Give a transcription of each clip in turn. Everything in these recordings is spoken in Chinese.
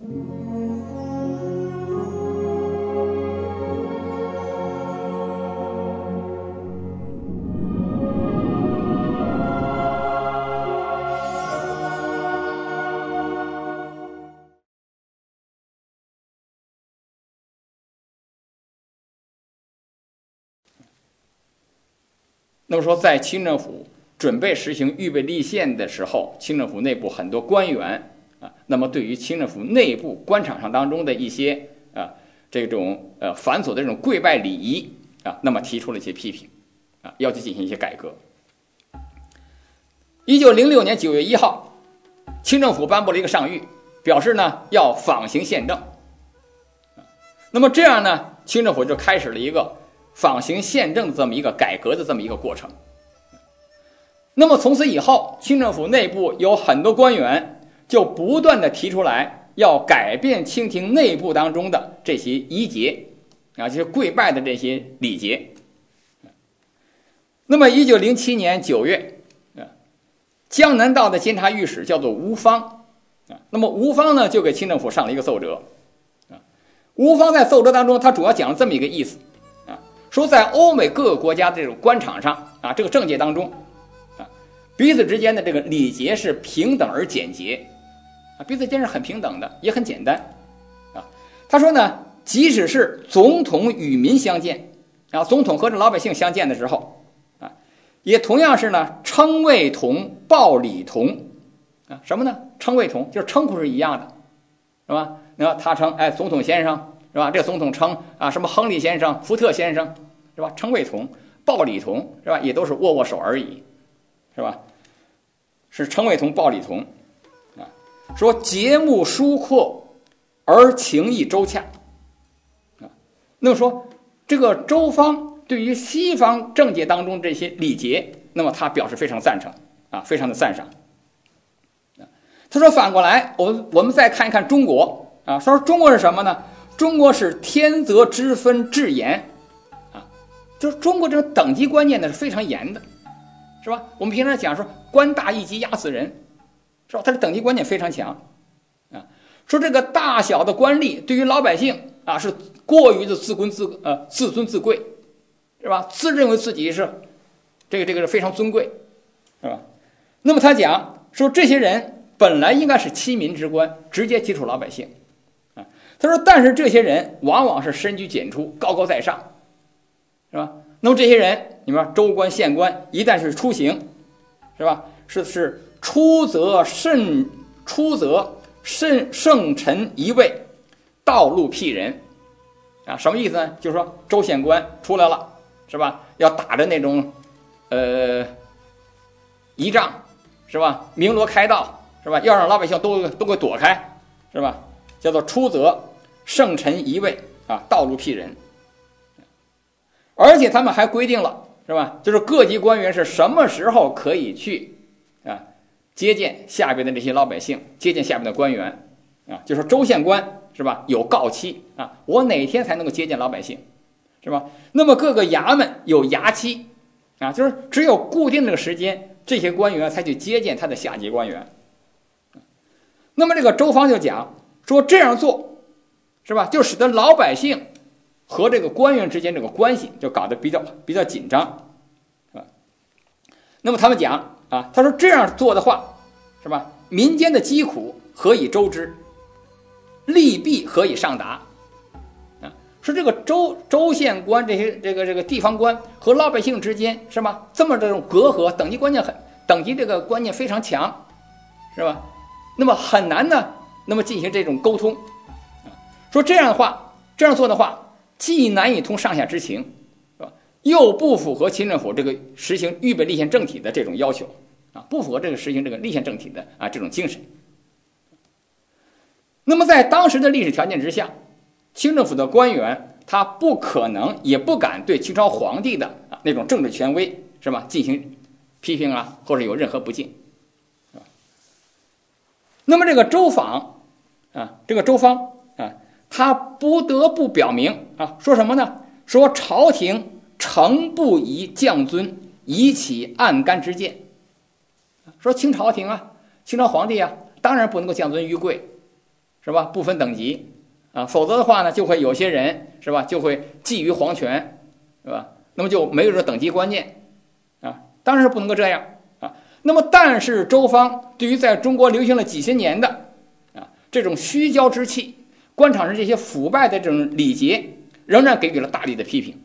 那么说，在清政府准备实行预备立宪的时候，清政府内部很多官员那么对于清政府内部官场上当中的一些这种繁琐的这种跪拜礼仪那么提出了一些批评要去进行一些改革。1906年9月1号，清政府颁布了一个上谕，表示呢要仿行宪政。那么这样呢，清政府就开始了一个仿行宪政的这么一个改革的这么一个过程。那么从此以后，清政府内部有很多官员就不断的提出来要改变清廷内部当中的这些仪节就是跪拜的这些礼节。那么1907年9月，江南道的监察御史叫做吴芳那么吴芳呢就给清政府上了一个奏折吴芳在奏折当中，他主要讲了这么一个意思说在欧美各个国家的这种官场上这个政界当中彼此之间的这个礼节是平等而简洁彼此间是很平等的，也很简单他说呢，即使是总统与民相见总统和这老百姓相见的时候也同样是呢称谓同，报礼同什么呢？称谓同就是称呼是一样的，是吧？那他称总统先生，是吧？这个总统称什么亨利先生、福特先生，是吧？称谓同，报礼同，是吧？也都是握握手而已，是吧？是称谓同，报礼同说节目疏阔而情意周洽那么说这个周芳对于西方政界当中这些礼节，那么他表示非常赞成非常的赞赏他说反过来我们再看一看中国说中国是什么呢？中国是天择之分至严就是中国这种等级观念呢是非常严的，是吧？我们平常讲说官大一级压死人，是吧？他的等级观念非常强说这个大小的官吏对于老百姓是过于的自尊自贵，是吧？自认为自己是这个是非常尊贵，是吧？那么他讲说这些人本来应该是亲民之官，直接接触老百姓他说但是这些人往往是深居简出，高高在上，是吧？那么这些人你们说州官县官一旦是出行，是吧？是出则圣臣一位，道路辟人什么意思呢？就是说州县官出来了，是吧？要打着那种仪仗，是吧？鸣锣开道，是吧？要让老百姓都给躲开，是吧？叫做出则圣臣一位道路辟人。而且他们还规定了，是吧？就是各级官员是什么时候可以去接见下边的这些老百姓，接见下边的官员就是州县官，是吧？有告期我哪天才能够接见老百姓，是吧？那么各个衙门有衙期就是只有固定的时间，这些官员才去接见他的下级官员。那么这个周芳就讲说这样做，是吧？就使得老百姓和这个官员之间这个关系就搞得比较紧张那么他们讲他说这样做的话，是吧？民间的疾苦何以周之，利弊何以上达说这个州县官这些这个地方官和老百姓之间，是吧？这么这种隔阂，等级这个观念非常强，是吧？那么很难呢，那么进行这种沟通说这样做的话，既难以通上下之情，是吧？又不符合清政府这个实行预备立宪政体的这种要求不符合这个实行这个立宪政体的这种精神。那么在当时的历史条件之下，清政府的官员他不可能也不敢对清朝皇帝的那种政治权威，是吧？进行批评或者有任何不敬那么这个周访他不得不表明说什么呢？说朝廷诚不宜降尊，以起暗干之见。说清朝廷清朝皇帝当然不能够降尊于贵， 是吧？不分等级啊，否则的话呢，就会有些人是吧，就会觊觎皇权，是吧？那么就没有这等级观念啊，当然是不能够这样啊。那么，但是周方对于在中国流行了几千年的这种虚骄之气，官场上这些腐败的这种礼节，仍然给予了大力的批评。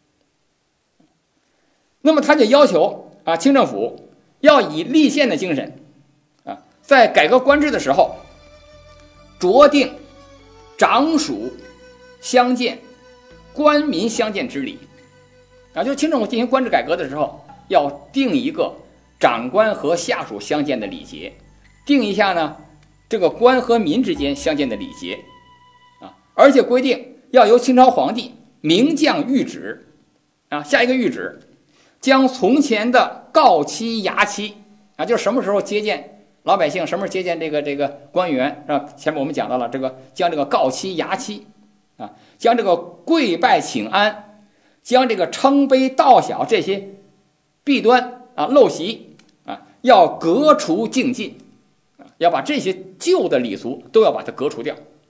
那么他就要求清政府要以立宪的精神在改革官制的时候，酌定长属相见、官民相见之礼就是清政府进行官制改革的时候，要定一个长官和下属相见的礼节，定一下呢这个官和民之间相见的礼节而且规定要由清朝皇帝明降谕旨下一个谕旨，将从前的告期衙期就是什么时候接见老百姓，什么时候接见这个官员前面我们讲到了将这个告期衙期将这个跪拜请安，将这个称卑道小这些弊端陋习要革除净尽要把这些旧的礼俗都要把它革除掉。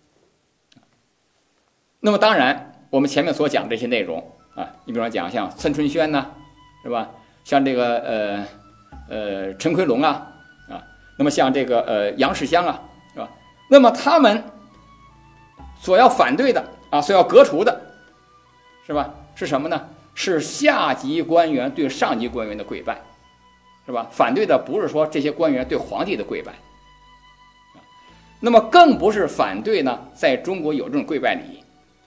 那么当然我们前面所讲这些内容你比如说讲像岑春轩呐，是吧？像这个陈奎龙那么像这个杨世襄是吧？那么他们所要反对的所要革除的是吧？是什么呢？是下级官员对上级官员的跪拜，是吧？反对的不是说这些官员对皇帝的跪拜那么更不是反对呢在中国有这种跪拜礼。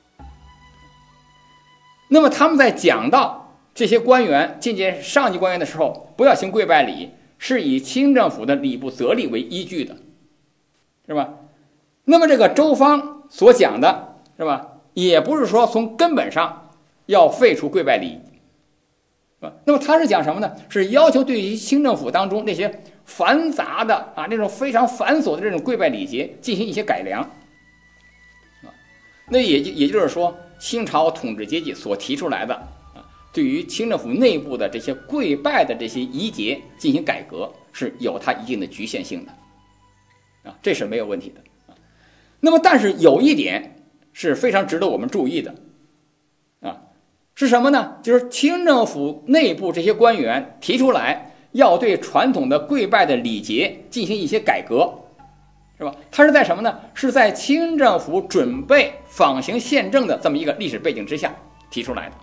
那么他们在讲到这些官员觐见上级官员的时候不要行跪拜礼，是以清政府的礼部则例为依据的，是吧？那么这个周方所讲的是吧，也不是说从根本上要废除跪拜礼那么他是讲什么呢？是要求对于清政府当中那些繁杂的那种非常繁琐的这种跪拜礼节进行一些改良那也就是说清朝统治阶级所提出来的对于清政府内部的这些跪拜的这些仪节进行改革是有它一定的局限性的这是没有问题的那么但是有一点是非常值得我们注意的是什么呢？就是清政府内部这些官员提出来要对传统的跪拜的礼节进行一些改革，是吧？它是在什么呢？是在清政府准备仿行宪政的这么一个历史背景之下提出来的。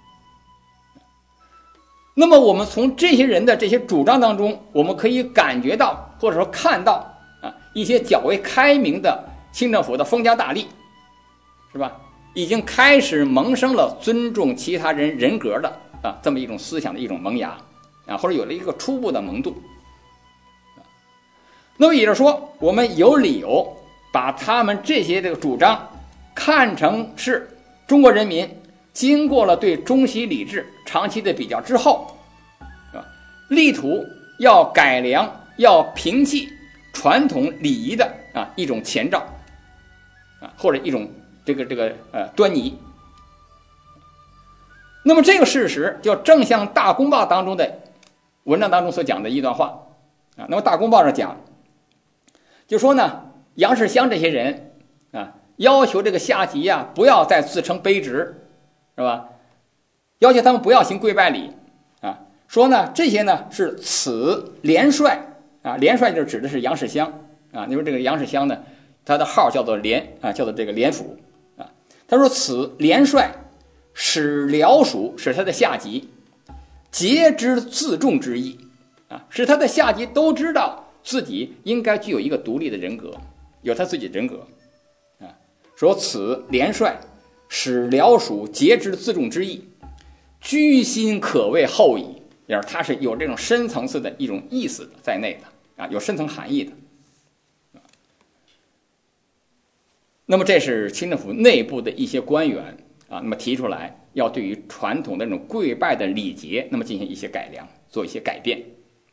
那么我们从这些人的这些主张当中，我们可以感觉到或者说看到一些较为开明的清政府的封疆大吏，是吧？已经开始萌生了尊重其他人人格的这么一种思想的一种萌芽或者有了一个初步的萌动那么也就是说我们有理由把他们这些主张看成是中国人民经过了对中西礼制长期的比较之后力图要改良要摒弃传统礼仪的一种前兆或者一种这个端倪。那么这个事实就正像《大公报》当中的文章当中所讲的一段话那么《大公报》上讲就说呢杨世襄这些人要求这个下级不要再自称卑职，是吧？要求他们不要行跪拜礼说呢这些呢是此联帅联帅就指的是杨世襄因为这个杨世襄呢他的号叫做叫做这个联府他说此联帅使僚属使他的下级节之自重之意使他的下级都知道自己应该具有一个独立的人格，有他自己的人格说此联帅使僚属节之自重之意，居心可谓厚矣，也是它是有这种深层次的一种意思在内的有深层含义的那么这是清政府内部的一些官员那么提出来要对于传统的那种跪拜的礼节那么进行一些改良，做一些改变。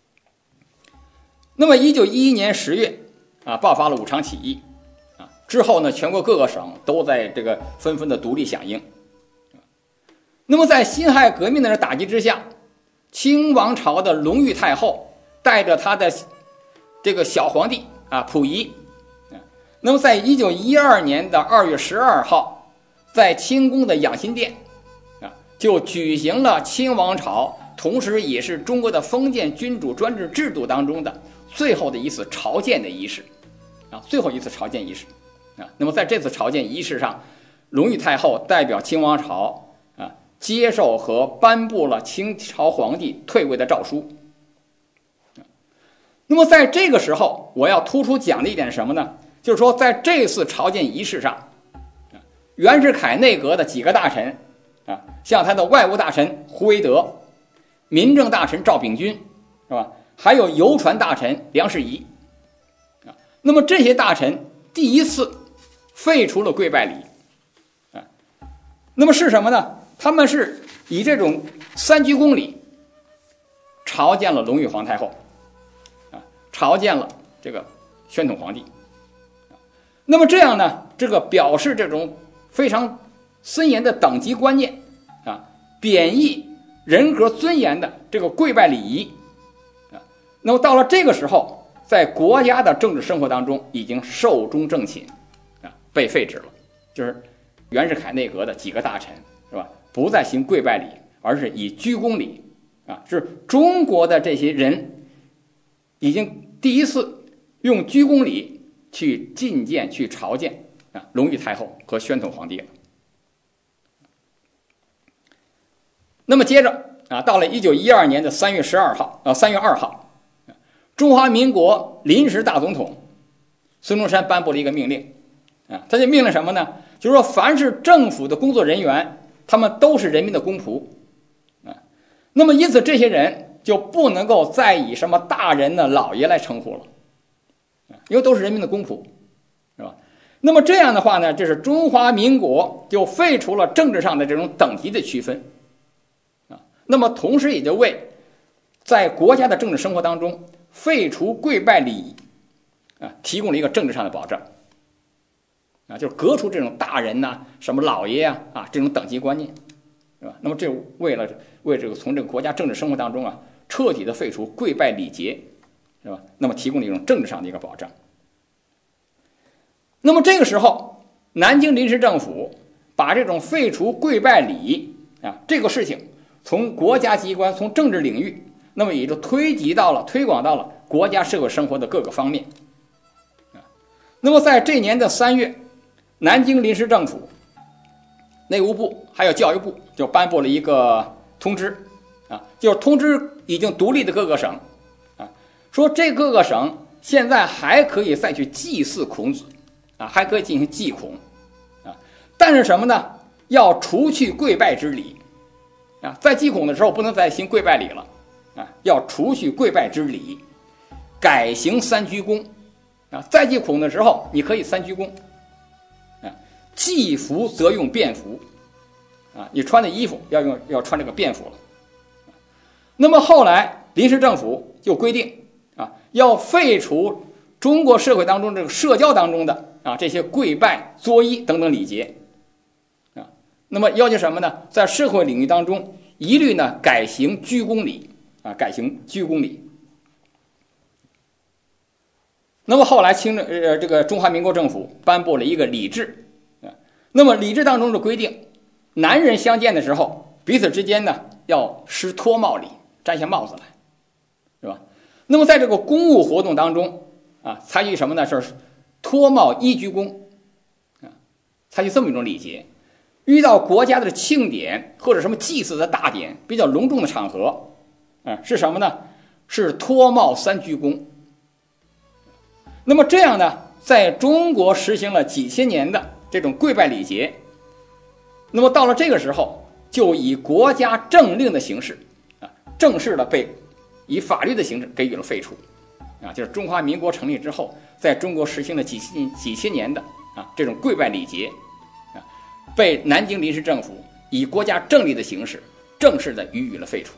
那么1911年10月爆发了武昌起义之后呢全国各个省都在这个纷纷的独立响应那么在辛亥革命的打击之下，清王朝的隆裕太后带着他的这个小皇帝溥仪那么在1912年的2月12号，在清宫的养心殿就举行了清王朝，同时也是中国的封建君主专制制度当中的最后的一次朝见的仪式最后一次朝见仪式那么在这次朝见仪式上，隆裕太后代表清王朝接受和颁布了清朝皇帝退位的诏书。那么在这个时候，我要突出讲的一点是什么呢？就是说，在这次朝见仪式上，袁世凯内阁的几个大臣像他的外务大臣胡惟德、民政大臣赵秉钧，是吧？还有邮传大臣梁士仪那么这些大臣第一次废除了跪拜礼那么是什么呢？他们是以这种三鞠躬礼朝见了隆裕皇太后朝见了这个宣统皇帝那么这样呢，这个表示这种非常森严的等级观念贬义人格尊严的这个跪拜礼仪那么到了这个时候，在国家的政治生活当中已经寿终正寝被废止了，就是袁世凯内阁的几个大臣，是吧？不再行跪拜礼，而是以鞠躬礼是中国的这些人已经第一次用鞠躬礼去觐见、去朝见隆裕太后和宣统皇帝了。那么接着到了1912年的3月2号，中华民国临时大总统孙中山颁布了一个命令他就命令什么呢？就是说，凡是政府的工作人员，他们都是人民的公仆那么因此这些人就不能够再以什么大人呢、老爷来称呼了因为都是人民的公仆，是吧？那么这样的话呢，这是中华民国就废除了政治上的这种等级的区分那么同时也就为在国家的政治生活当中废除跪拜礼仪提供了一个政治上的保障就是革除这种大人什么老爷这种等级观念，是吧？那么这为这个从这个国家政治生活当中彻底的废除跪拜礼节，是吧？那么提供了一种政治上的一个保障。那么这个时候，南京临时政府把这种废除跪拜礼这个事情从国家机关、从政治领域，那么也就推广到了国家社会生活的各个方面那么在这年的3月，南京临时政府、内务部还有教育部就颁布了一个通知就是通知已经独立的各个省说这各个省现在还可以再去祭祀孔子还可以进行祭孔但是什么呢？要除去跪拜之礼在祭孔的时候不能再行跪拜礼了要除去跪拜之礼，改行三鞠躬在祭孔的时候你可以三鞠躬祭服则用便服你穿的衣服要穿这个便服了那么后来临时政府就规定要废除中国社会当中这个社交当中的这些跪拜、作揖等等礼节那么要求什么呢？在社会领域当中一律呢改行鞠躬礼改行鞠躬礼。那么后来这个中华民国政府颁布了一个礼制那么礼制当中的规定，男人相见的时候彼此之间呢要施脱帽礼，摘下帽子来，是吧？那么在这个公务活动当中采取什么呢？是脱帽一鞠躬采取这么一种礼节。遇到国家的庆典或者什么祭祀的大典比较隆重的场合是什么呢？是脱帽三鞠躬。那么这样呢，在中国实行了几千年的这种跪拜礼节，那么到了这个时候就以国家政令的形式正式的被以法律的形式给予了废除就是中华民国成立之后在中国实行了几千年的这种跪拜礼节被南京临时政府以国家政令的形式正式的予以了废除。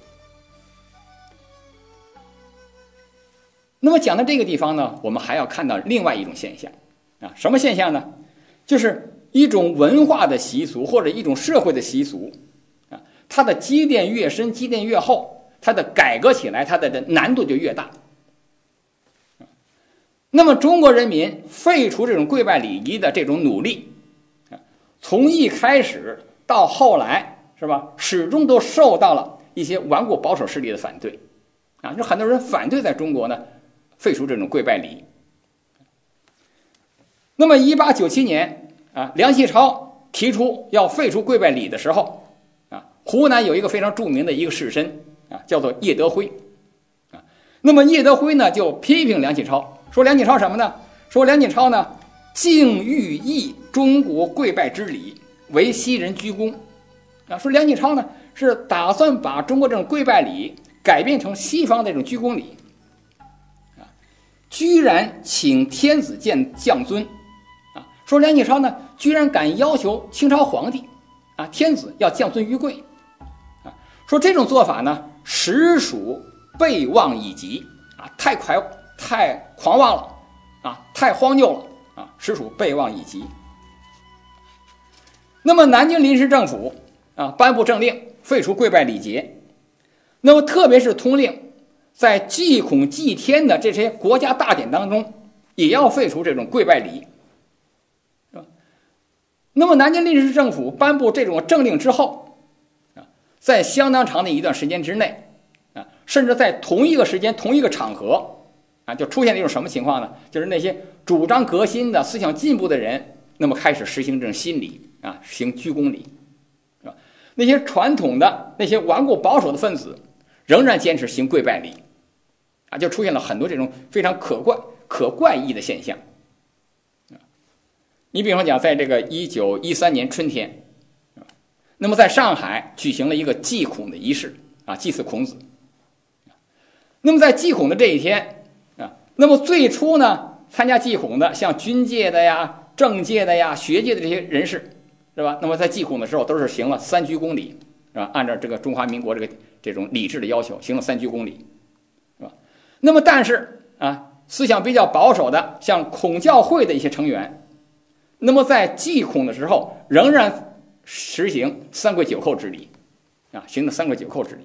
那么讲到这个地方呢，我们还要看到另外一种现象什么现象呢？就是一种文化的习俗或者一种社会的习俗它的积淀越深、积淀越厚，它的改革起来它的难度就越大。 那么中国人民废除这种跪拜礼仪的这种努力，从一开始到后来，是吧？始终都受到了一些顽固保守势力的反对，就很多人反对在中国呢废除这种跪拜礼。那么1897年梁启超提出要废除跪拜礼的时候，湖南有一个非常著名的一个士绅叫做叶德辉。那么叶德辉呢就批评梁启超，说梁启超什么呢？说梁启超呢竟欲议中国跪拜之礼为西人鞠躬，说梁启超呢是打算把中国这种跪拜礼改变成西方的这种鞠躬礼，居然请天子见降尊，说梁启超呢居然敢要求清朝皇帝天子要降尊于跪，说这种做法呢实属悖妄以极，太狂妄了，太荒谬了，实属悖妄以极。那么南京临时政府颁布政令废除跪拜礼节，那么特别是通令在祭孔祭天的这些国家大典当中也要废除这种跪拜礼，是吧？那么南京临时政府颁布这种政令之后，在相当长的一段时间之内，甚至在同一个时间同一个场合就出现了一种什么情况呢？就是那些主张革新的思想进步的人，那么开始实行这种新礼行鞠躬礼，是吧？那些传统的那些顽固保守的分子仍然坚持行跪拜礼，就出现了很多这种非常可怪异的现象。你比方讲，在这个1913年春天，那么在上海举行了一个祭孔的仪式祭祀孔子。那么在祭孔的这一天那么最初呢参加祭孔的像军界的呀、政界的呀、学界的这些人士，是吧？那么在祭孔的时候都是行了3鞠躬礼，是吧？按照这个中华民国这种礼制的要求，行了3鞠躬礼，是吧？那么但是思想比较保守的像孔教会的一些成员，那么在祭孔的时候仍然实行3跪9叩之礼行的3跪9叩之礼。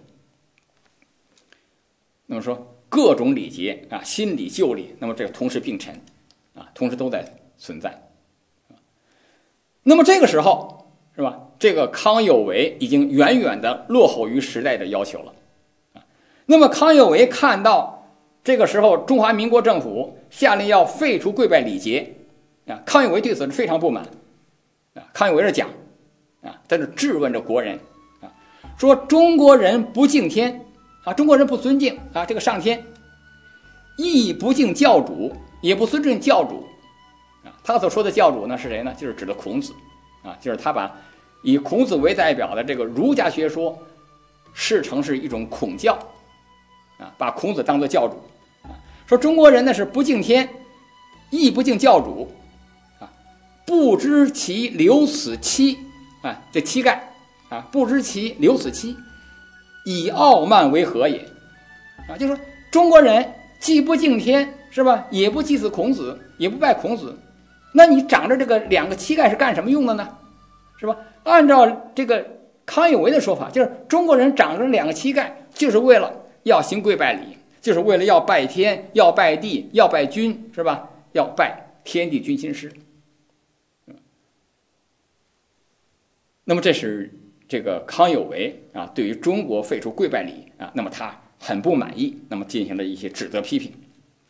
那么说各种礼节新礼旧礼，那么这个同时并陈同时都在存在。那么这个时候，是吧？这个康有为已经远远的落后于时代的要求了那么康有为看到这个时候中华民国政府下令要废除跪拜礼节康有为对此是非常不满康有为是讲在这质问着国人说中国人不敬天中国人不尊敬这个上天，亦不敬教主，也不尊敬教主他所说的教主呢是谁呢？就是指的孔子就是他把以孔子为代表的这个儒家学说视成是一种孔教把孔子当作教主说中国人呢是不敬天，亦不敬教主不知其留此期这膝盖不知其留此期，以傲慢为何也就是说中国人既不敬天，是吧？也不祭祀孔子，也不拜孔子，那你长着这个2个膝盖是干什么用的呢？是吧？按照这个康有为的说法，就是中国人长着2个膝盖就是为了要行跪拜礼，就是为了要拜天，要拜地，要拜君，是吧？要拜天地君亲师。那么这是这个康有为对于中国废除跪拜礼那么他很不满意，那么进行了一些指责批评。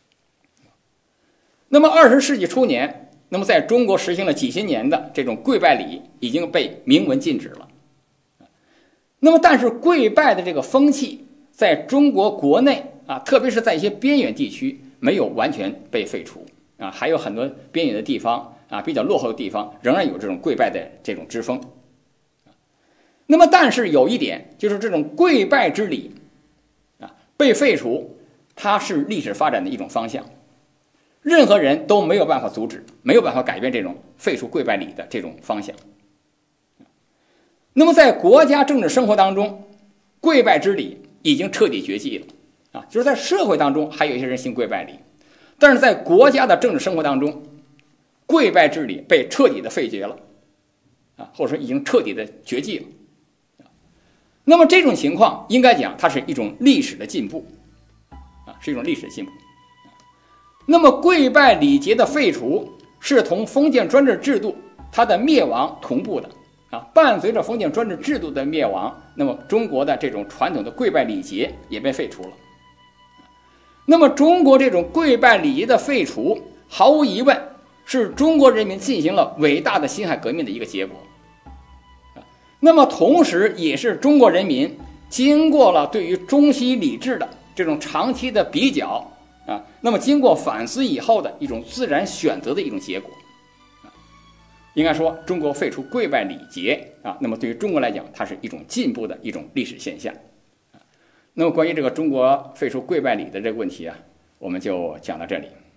那么20世纪初年，那么在中国实行了几十年的这种跪拜礼已经被明文禁止了。那么但是跪拜的这个风气在中国国内特别是在一些边远地区没有完全被废除还有很多边远的地方比较落后的地方仍然有这种跪拜的这种之风。那么但是有一点，就是这种跪拜之礼被废除，它是历史发展的一种方向，任何人都没有办法阻止，没有办法改变这种废除跪拜礼的这种方向。那么在国家政治生活当中，跪拜之礼已经彻底绝迹了就是在社会当中还有一些人行跪拜礼，但是在国家的政治生活当中，跪拜之礼被彻底的废绝了或者说已经彻底的绝迹了。那么这种情况应该讲它是一种历史的进步是一种历史的进步。 那么跪拜礼节的废除是同封建专制制度它的灭亡同步的伴随着封建专制制度的灭亡，那么中国的这种传统的跪拜礼节也被废除了。那么中国这种跪拜礼节的废除，毫无疑问是中国人民进行了伟大的辛亥革命的一个结果。那么同时也是中国人民经过了对于中西礼制的这种长期的比较那么经过反思以后的一种自然选择的一种结果。应该说中国废除跪拜礼节那么对于中国来讲，它是一种进步的一种历史现象。那么关于这个中国废除跪拜礼的这个问题我们就讲到这里。